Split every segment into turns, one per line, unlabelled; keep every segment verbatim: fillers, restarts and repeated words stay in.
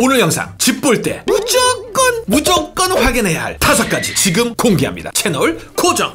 오늘 영상 집 볼 때 무조건 무조건 확인해야 할 다섯 가지 지금 공개합니다. 채널 고정.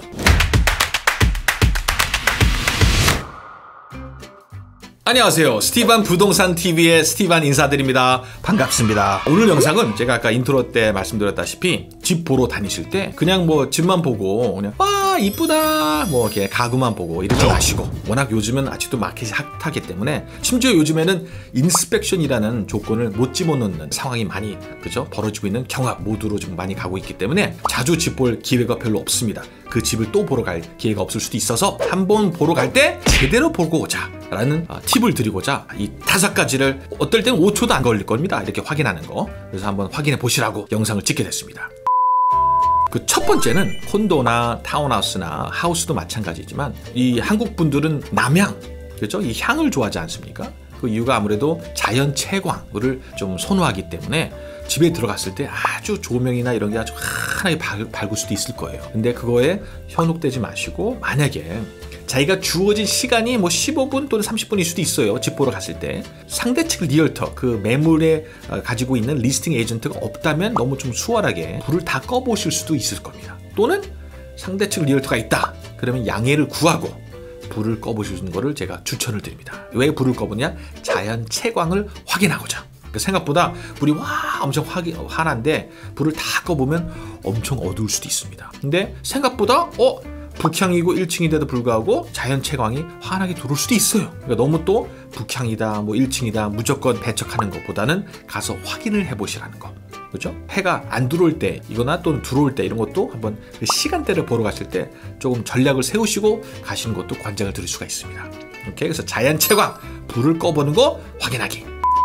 안녕하세요. 스티반 부동산 티비의 스티반 인사드립니다. 반갑습니다. 오늘 영상은 제가 아까 인트로 때 말씀드렸다시피 집 보러 다니실 때 그냥 뭐 집만 보고 그냥 와 이쁘다 뭐 이렇게 가구만 보고 이러지 마시고, 워낙 요즘은 아직도 마켓이 핫하기 때문에 심지어 요즘에는 인스펙션이라는 조건을 못 집어넣는 상황이 많이 그죠 벌어지고 있는 경합 모드로 좀 많이 가고 있기 때문에 자주 집 볼 기회가 별로 없습니다. 그 집을 또 보러 갈 기회가 없을 수도 있어서 한번 보러 갈 때 제대로 보고 오자 라는 어, 팁을 드리고자 이 다섯 가지를 어떨 때는 오 초도 안 걸릴 겁니다. 이렇게 확인하는 거. 그래서 한번 확인해 보시라고 영상을 찍게 됐습니다. 그 첫 번째는 콘도나 타운하우스나 하우스도 마찬가지지만 이 한국 분들은 남향, 그렇죠? 이 향을 좋아하지 않습니까? 그 이유가 아무래도 자연 채광을 좀 선호하기 때문에 집에 들어갔을 때 아주 조명이나 이런 게 아주 환하게 밝, 밝을 수도 있을 거예요. 근데 그거에 현혹되지 마시고, 만약에 자기가 주어진 시간이 뭐 십오 분 또는 삼십 분일 수도 있어요. 집 보러 갔을 때 상대 측 리얼터, 그 매물에 가지고 있는 리스팅 에이전트가 없다면 너무 좀 수월하게 불을 다 꺼보실 수도 있을 겁니다. 또는 상대 측 리얼터가 있다 그러면 양해를 구하고 불을 꺼보시는 거를 제가 추천을 드립니다. 왜 불을 꺼보냐? 자연 채광을 확인하고자. 생각보다 불이 와 엄청 화기, 환한데 불을 다 꺼보면 엄청 어두울 수도 있습니다. 근데 생각보다 어? 북향이고 일 층인데도 불구하고 자연 채광이 환하게 들어올 수도 있어요. 그러니까 너무 또 북향이다 뭐 일 층이다 무조건 배척하는 것보다는 가서 확인을 해보시라는 거. 그렇죠? 해가 안 들어올 때 이거나 또는 들어올 때 이런 것도 한번 그 시간대를 보러 가실 때 조금 전략을 세우시고 가시는 것도 권장을 드릴 수가 있습니다. 오케이? 그래서 자연 채광 불을 꺼보는 거 확인하기.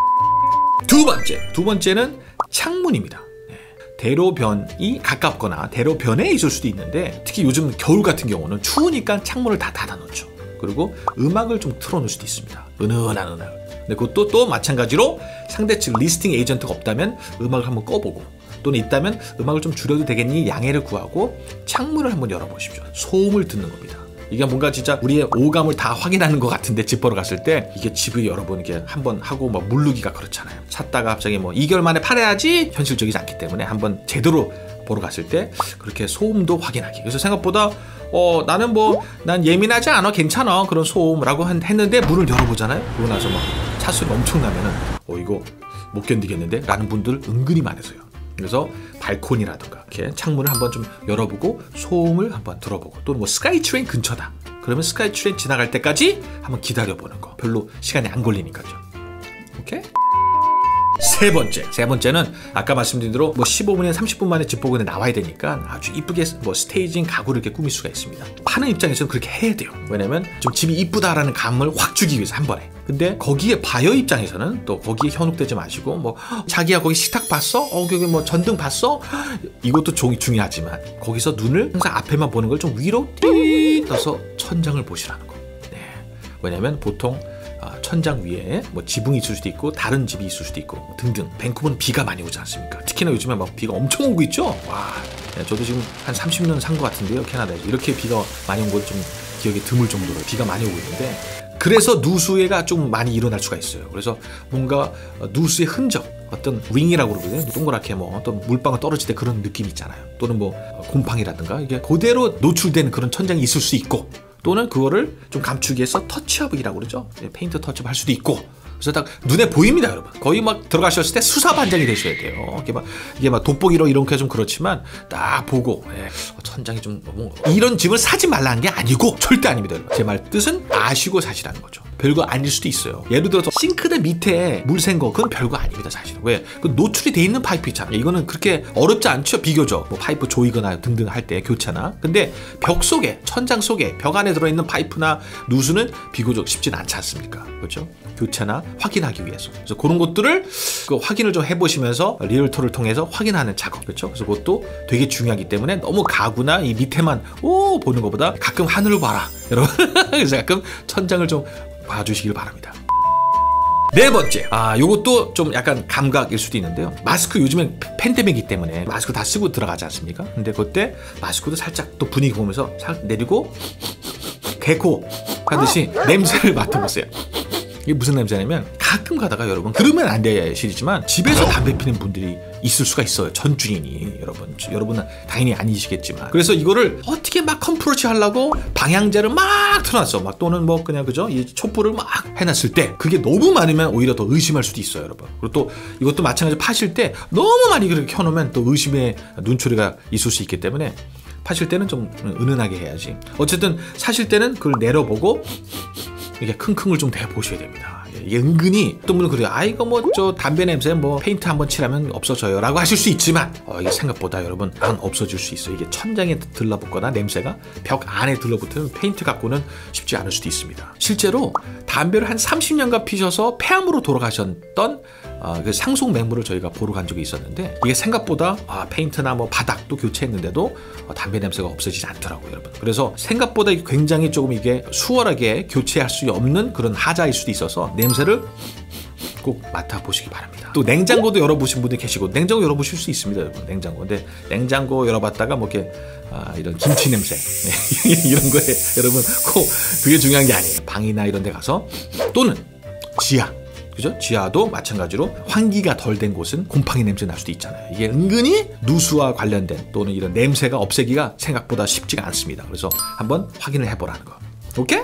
두 번째, 두 번째는 창문입니다. 대로변이 가깝거나 대로변에 있을 수도 있는데, 특히 요즘 겨울 같은 경우는 추우니까 창문을 다 닫아놓죠. 그리고 음악을 좀 틀어놓을 수도 있습니다. 은은한 음악. 근데 그것도 또 마찬가지로 상대 측 리스팅 에이전트가 없다면 음악을 한번 꺼보고, 또는 있다면 음악을 좀 줄여도 되겠니 양해를 구하고 창문을 한번 열어보십시오. 소음을 듣는 겁니다. 이게 뭔가 진짜 우리의 오감을 다 확인하는 것 같은데, 집 보러 갔을 때 이게 집을 여러분 이게 한번 하고 막 물르기가 그렇잖아요. 샀다가 갑자기 뭐 이 개월 만에 팔아야지 현실적이지 않기 때문에 한번 제대로 보러 갔을 때 그렇게 소음도 확인하기. 그래서 생각보다 어 나는 뭐 난 예민하지 않아 괜찮아 그런 소음이라고 했는데 문을 열어보잖아요. 그러고 나서 막 차수리 엄청나면은 어 이거 못 견디겠는데 라는 분들 은근히 많으세요. 그래서 발코니라든가 이렇게 창문을 한번 좀 열어보고 소음을 한번 들어보고, 또는 뭐 스카이트레인 근처다 그러면 스카이트레인 지나갈 때까지 한번 기다려보는 거. 별로 시간이 안 걸리니까요. 오케이? 세 번째, 세 번째는 아까 말씀드린 대로 뭐 십오 분이나 삼십 분 만에 집 보고 나와야 되니까 아주 이쁘게 뭐 스테이징 가구를 이렇게 꾸밀 수가 있습니다. 파는 입장에서는 그렇게 해야 돼요. 왜냐면 좀 집이 이쁘다라는 감을 확 주기 위해서 한 번에. 근데 거기에 바이어 입장에서는 또 거기에 현혹되지 마시고, 뭐 자기야 거기 식탁 봤어? 어 거기 뭐 전등 봤어? 이것도 종, 중요하지만 거기서 눈을 항상 앞에만 보는 걸 좀 위로 띠 떠서 천장을 보시라는 거. 네. 왜냐면 보통 천장 위에 뭐 지붕이 있을 수도 있고 다른 집이 있을 수도 있고 뭐 등등. 밴쿠버는 비가 많이 오지 않습니까? 특히나 요즘에 막 비가 엄청 오고 있죠. 와, 네, 저도 지금 한 삼십 년 산 것 같은데요, 캐나다에서. 이렇게 비가 많이 온 걸 좀 기억에 드물 정도로 비가 많이 오고 있는데, 그래서 누수해가 좀 많이 일어날 수가 있어요. 그래서 뭔가 누수의 흔적, 어떤 윙이라고 그러거든요. 동그랗게 뭐 어떤 물방울 떨어질 때 그런 느낌 있잖아요. 또는 뭐 곰팡이라든가 이게 그대로 노출된 그런 천장이 있을 수 있고, 또는 그거를 좀 감추기 위해서 터치업이라고 그러죠. 페인트 터치업 할 수도 있고. 그래서 딱 눈에 보입니다, 여러분. 거의 막 들어가셨을 때 수사반장이 되셔야 돼요. 이게 막 이게 막 돋보기로 이렇게 좀 그렇지만 딱 보고, 예, 천장이 좀 너무 이런 집을 사지 말라는 게 아니고 절대 아닙니다, 여러분. 제 말 뜻은 아시고 사시라는 거죠. 별거 아닐 수도 있어요. 예를 들어서 싱크대 밑에 물 샌 거, 그건 별거 아닙니다, 사실은. 왜? 그 노출이 돼 있는 파이프 있잖아요. 이거는 그렇게 어렵지 않죠, 비교적. 뭐 파이프 조이거나 등등 할 때 교차나. 근데 벽 속에, 천장 속에, 벽 안에 들어있는 파이프나 누수는 비교적 쉽진 않지 않습니까? 그렇죠? 교차나 확인하기 위해서. 그래서 그런 것들을 그 확인을 좀 해보시면서 리얼터를 통해서 확인하는 작업. 그렇죠? 그래서 그것도 되게 중요하기 때문에 너무 가구나 이 밑에만 오 보는 것보다 가끔 하늘을 봐라, 여러분. 그래서 가끔 천장을 좀 봐주시길 바랍니다. 네 번째, 아 요것도 좀 약간 감각일 수도 있는데요. 마스크 요즘엔 팬데믹이기 때문에 마스크 다 쓰고 들어가지 않습니까? 근데 그때 마스크도 살짝 또 분위기 보면서 살 내리고 개코 하듯이 냄새를 맡아보세요. 이게 무슨 냄새냐면 가끔 가다가 여러분 그러면 안 될 실이지만 집에서 담배 피는 분들이 있을 수가 있어요. 전 주인이. 여러분 여러분은 당연히 아니시겠지만 그래서 이거를 어떻게 막 컴프로치 하려고 방향제를 막 틀어놨어. 막 또는 뭐 그냥 그죠 이 촛불을 막 해놨을 때 그게 너무 많으면 오히려 더 의심할 수도 있어요, 여러분. 그리고 또 이것도 마찬가지로 파실 때 너무 많이 그렇게 켜놓으면 또 의심의 눈초리가 있을 수 있기 때문에 파실 때는 좀 은은하게 해야지. 어쨌든 사실 때는 그걸 내려보고 이렇게 킁킁을 좀 대보셔야 됩니다. 이게 은근히 어떤 분은 그래요. 아 이거 뭐 저 담배 냄새 뭐 페인트 한번 칠하면 없어져요 라고 하실 수 있지만 어, 이게 생각보다 여러분 안 없어질 수 있어요. 이게 천장에 들러붙거나 냄새가 벽 안에 들러붙으면 페인트 갖고는 쉽지 않을 수도 있습니다. 실제로 담배를 한 삼십 년간 피셔서 폐암으로 돌아가셨던 어, 그 상속 맹물을 저희가 보러 간 적이 있었는데 이게 생각보다 아, 페인트나 뭐 바닥도 교체했는데도 어, 담배 냄새가 없어지지 않더라고요, 여러분. 그래서 생각보다 굉장히 조금 이게 수월하게 교체할 수 없는 그런 하자일 수도 있어서 냄새를 꼭 맡아보시기 바랍니다. 또 냉장고도 열어보신 분들 계시고 냉장고 열어보실 수 있습니다, 여러분. 냉장고. 근데 냉장고 열어봤다가 뭐 이렇게 아, 이런 김치 냄새 네, 이런 거에 여러분 꼭 그게 중요한 게 아니에요. 방이나 이런 데 가서 또는 지하 그죠? 지하도 마찬가지로 환기가 덜 된 곳은 곰팡이 냄새 날 수도 있잖아요. 이게 은근히 누수와 관련된 또는 이런 냄새가 없애기가 생각보다 쉽지가 않습니다. 그래서 한번 확인을 해보라는 거. 오케이?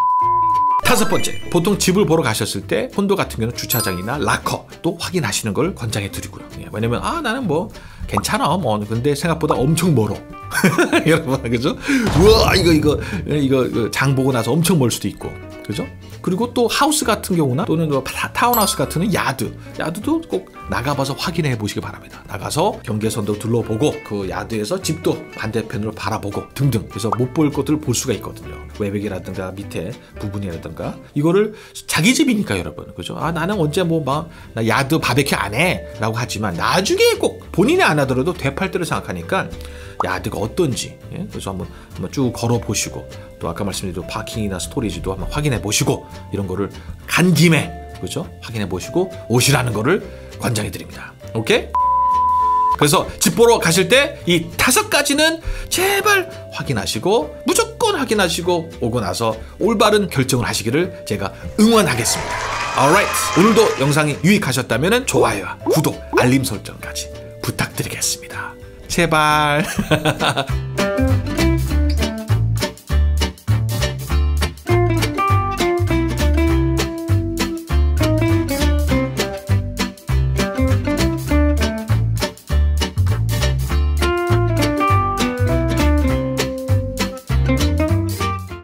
다섯 번째, 보통 집을 보러 가셨을 때 콘도 같은 경우는 주차장이나 락커 또 확인하시는 걸 권장해 드리고요. 왜냐면 아 나는 뭐 괜찮아 뭐 근데 생각보다 엄청 멀어. 여러분 그죠? 우와 이거 이거 이거, 이거 장 보고 나서 엄청 멀 수도 있고 그죠? 그리고 또 하우스 같은 경우나 또는 뭐 타운하우스 같은 경우는 야드 야드도 꼭 나가봐서 확인해 보시기 바랍니다. 나가서 경계선도 둘러보고 그 야드에서 집도 반대편으로 바라보고 등등 그래서 못 볼 것들을 볼 수가 있거든요. 외벽이라든가 밑에 부분이라든가 이거를 자기 집이니까 여러분 그죠? 아 나는 언제 뭐 막 나 야드 바베큐 안 해 라고 하지만 나중에 꼭 본인이 안 하더라도 되팔 때를 생각하니까 야드가 어떤지 예? 그래서 한번, 한번 쭉 걸어 보시고 또 아까 말씀드린 파킹이나 스토리지도 한번 확인해 보시고 이런 거를 간 김에 그렇죠? 확인해 보시고 오시라는 거를 권장해 드립니다. 오케이? 그래서 집 보러 가실 때 이 다섯 가지는 제발 확인하시고 무조건 확인하시고 오고 나서 올바른 결정을 하시기를 제가 응원하겠습니다. alright. 오늘도 영상이 유익하셨다면 좋아요와 구독, 알림 설정까지 부탁드리겠습니다. 제발.